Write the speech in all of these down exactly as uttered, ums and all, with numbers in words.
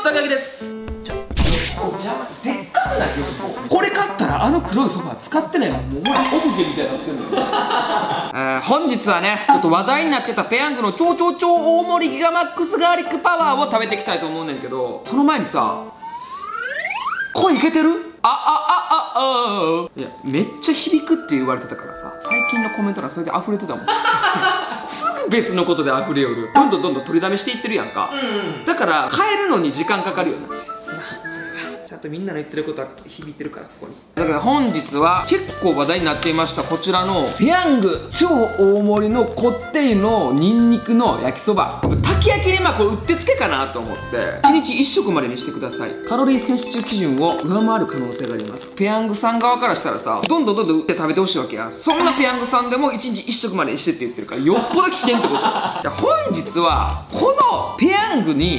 高木です。ちょっと邪魔、でっかくないよ。これ買ったらあの黒いソファー使ってないの。もうオブジェみたいになってるのよ。えー、本日はね、ちょっと話題になってたペヤングの超超超大盛りギガマックスガーリックパワーを食べていきたいと思うねんけど、その前にさ、声いけてる？あ、あ、あ、あ、あ、いや、めっちゃ響くって言われてたからさ、最近のコメント欄それで溢れてたもん。すぐ別のことで溢れよる。どんどんどんどん取りだめしていってるやんか。うん、だから変えるのに時間かかるよな。ちゃんとみんなの言ってることは響いてるから、ここに。だから本日は結構話題になっていましたこちらのペヤング超大盛りのこってりのニンニクの焼きそば。僕たき焼きにまあこれうってつけかなと思っていちにちいっしょくまでにしてください。カロリー摂取基準を上回る可能性があります。ペヤングさん側からしたらさ、どんどんどんどん売って食べてほしいわけや。そんなペヤングさんでもいちにちいっしょくまでにしてって言ってるからよっぽど危険ってこと。じゃあ本日はこのペヤングに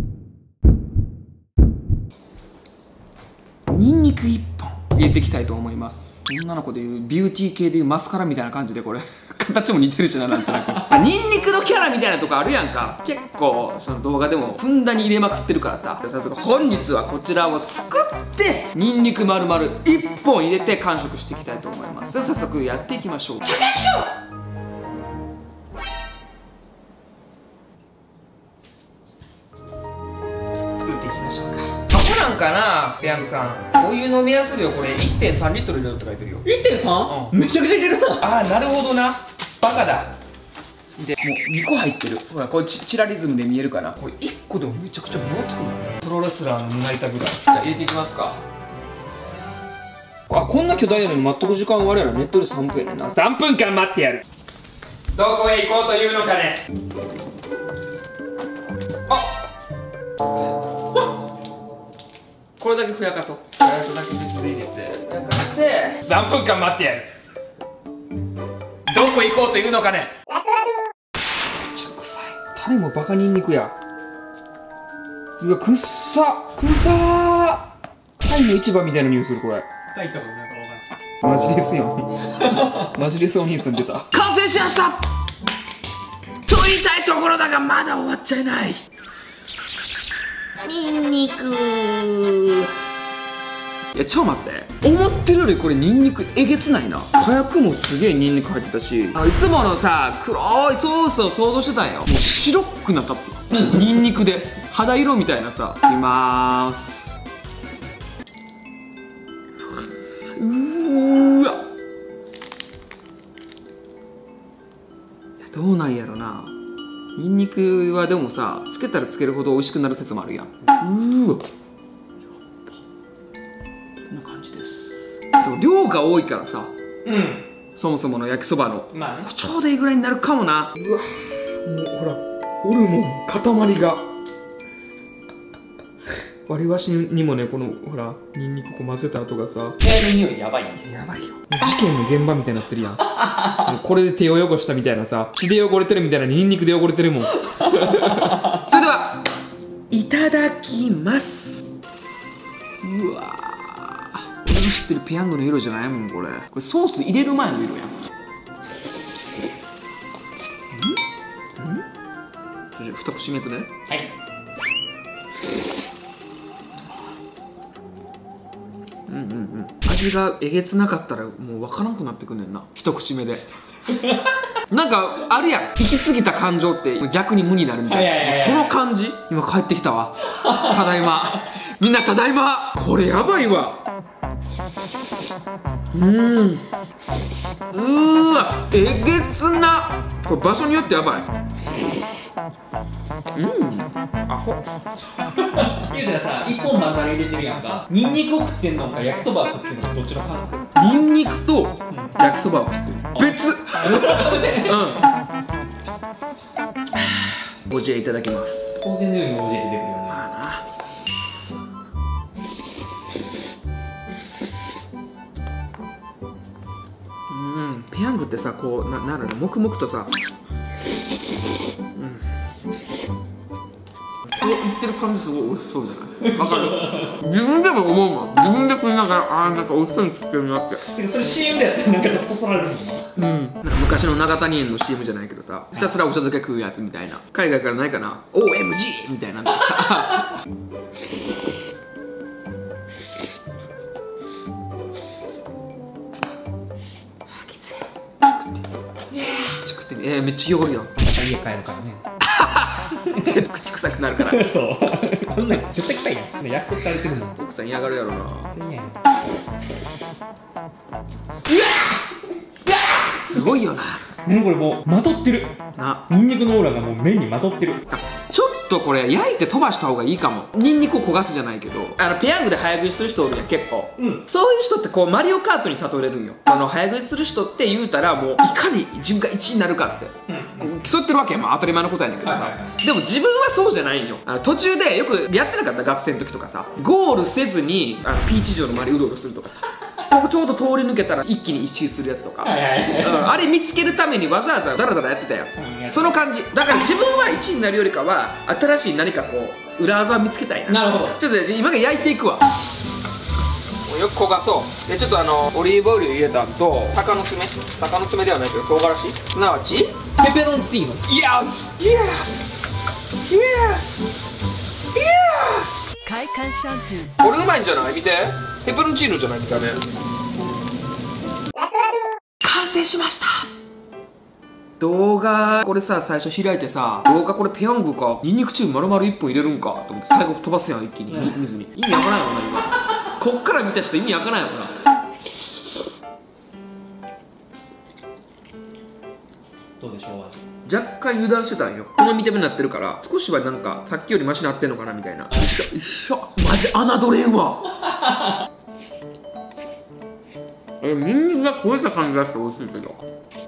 ニンニクいっぽん入れていきたいと思います。女の子でいうビューティー系でいうマスカラみたいな感じで、これ形も似てるしな、なんとなく。ニンニクのキャラみたいなとこあるやんか。結構その動画でもふんだんに入れまくってるからさ。早速本日はこちらを作ってニンニク丸々いっぽん入れて完食していきたいと思います。早速やっていきましょう。作っていきましょうか。アホなんかな、ペヤングさん。こういう飲みやすいよ。これ いってんさんリットル入れるって書いてるよ。 いってんさん？ うん、めちゃくちゃ入れるな。ああ、なるほどな、バカだ。でもうにこ入ってる。ほらこれ チ, チラリズムで見えるかな。これいっこでもめちゃくちゃ分厚くなる。プロレスラーの胸板ぐらい。じゃあ入れていきますか。あ、こんな巨大なのに待っとく時間我らネットでさんぷんやねんな。さんぷんかん待ってやる。どこへ行こうというのかね。あっ、これだけふやかそう。ふやかだけ別で入れてふやかしてさんぷんかん待ってやる。どこ行こうというのかね。めっちゃ臭い。タレもバカニンニクや。うわ、くっさくさー。タイの市場みたいな匂いする。これタイとかなんかわかんない。マジレスやん。マジレスオニンスン出た。完成しました。と言いたいところだがまだ終わっちゃいない。ニンニクー。いや、ちょっと待って、思ってるよりこれニンニクえげつないな。火薬もすげえニンニク入ってたし、あのいつものさ黒いソースを想像してたんよ。もう白くなかった、うん、ニンニクで肌色みたいなさ。いきまーす。うーわ、いや、どうなんやろな。ニンニクはでもさ、つけたらつけるほど美味しくなる説もあるやん。うーわ、こんな感じです。でも量が多いからさ、うん、そもそもの焼きそばの、まあね、ちょうどいいぐらいになるかもな。うわ、もうほらホルモン塊が。割り箸にもね、このほらニンニクこう混ぜた後がさ、部屋の匂いやばいん。やばいよ。事件の現場みたいになってるやん。もうこれで手を汚したみたいなさ、血で汚れてるみたいな、ニンニクで汚れてるもん。それではいただきます。うわー、俺の知ってるペヤングの色じゃないもんこれ。これソース入れる前の色やん。んん、それ二口目くね。はい。うんうんうん、味がえげつなかったらもう分からなくなってくんねんな、一口目で。なんかあるやん、行き過ぎた感情って逆に無になるみたいな、その感じ。今帰ってきたわ。ただいま。みんなただいま。これやばいわ。うん、うーわ、えげつな。これ場所によってやばい。うん、アホ。言うたらさ、一本丸々入れてるやんか。ニンニクを食ってんのか焼きそばを食ってんのか、どっちの感覚？ニンニクと焼きそばを食ってる。別。うん。ゴジェいただきます。当然のようにゴジェ出てくるよね。まあな。うん、ペヤングってさ、こうな、なんだろう、黙々とさ、これ言ってる感じすごい美味しそうじゃない？わかる？自分でも思うもん。自分で食いながら、あーなんか美味しそうに食ってるなって。てかそれ シーエム でやったらなんかちょっとそそられるもんな。うん。なんか昔の永谷園の シーエム じゃないけどさ、ひたすらお茶漬け食うやつみたいな。海外からないかな？ オーエムジー みたいなのさ。 えー、めっちゃ汚るよ。 家帰るからね。 口臭くなるから。 そうこんなん絶対臭いやん。約束されてるもん。 奥さん嫌がるやろな。すごいよな。 もうこれもうまとってるな。ニンニクのオーラがもう麺にまとってる。 ちょっとこれ焼いて飛ばした方がいいかも。ニンニクを焦がすじゃないけど、あのペヤングで早食いする人おるやん結構、うん、そういう人ってこうマリオカートに例えれるんよ。あの早食いする人って言うたらもういかに自分がいちいになるかって、うん、こう競ってるわけやん。まあ当たり前のことやねんけどさ、はいはいはい、でも自分はそうじゃないんよ。あの途中でよくやってなかった学生の時とかさ、ゴールせずにあのピーチ城の周りうろうろするとかさ、ここちょうど通り抜けたら一気に一周するやつとか、あれ見つけるためにわざわざダラダラやってたよ、うん、その感じだから自分はいちいになるよりかは新しい何かこう裏技を見つけたいな。なるほど。ちょっと今から焼いていくわ。よく焦がそう。でちょっとあのオリーブオイル入れた後、鷹の爪鷹の爪ではないけど唐辛子、すなわちペペロンチーノ。イエスイエスイエスイエス。快感シャンプー。これうまいんじゃない？見て、ペペロンチーノじゃない見た目。完成しました。動画これさ、最初開いてさ、動画これペヤングかニンニクチューブ丸々いっぽん入れるんかと思って最後飛ばすやん一気に、うん、水に。意味わからんよな今。こっから見た人意味わからんよな。 どうでしょう味。 若干油断してたんよ。この見た目になってるから少しはなんかさっきよりマシになってんのかなみたいな。よいしょよいしょ。マジ侮れんわ。え、ニンニクが焦げた感じがして美味しいけど。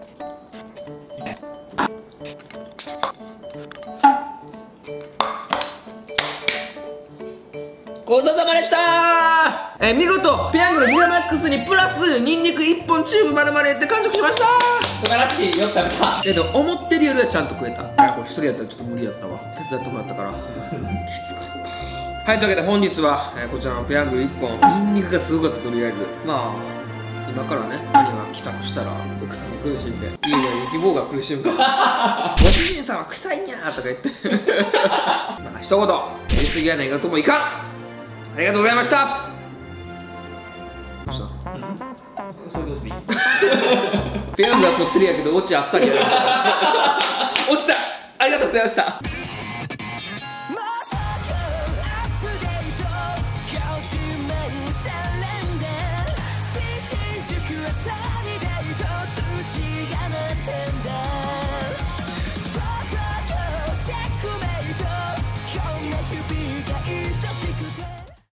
ごちそうさまでしたー。えー、見事ペヤングのギガマックスにプラスニンニクいっぽんチューブ丸々入れて完食しましたー。 素晴らしい。よく食べた。 けど思ってるよりはちゃんと食えた。いやこれ一人やったらちょっと無理やったわ。手伝ってもらったからきつかった。はい、というわけで本日は、えー、こちらのペヤングいっぽん、ニンニクがすごかった。とりあえずまあ今からね、兄が帰宅したら奥さんに苦しんで「いいね、雪坊が苦しむからご主人さんは臭いんや」とか言ってまあ一言やりすぎやねんがともいかん。ありがとうございました。どうした？うん、それどうしていい？ペヤングはこってりやけどオチあっさりやな。落ちた。ありがとうございました。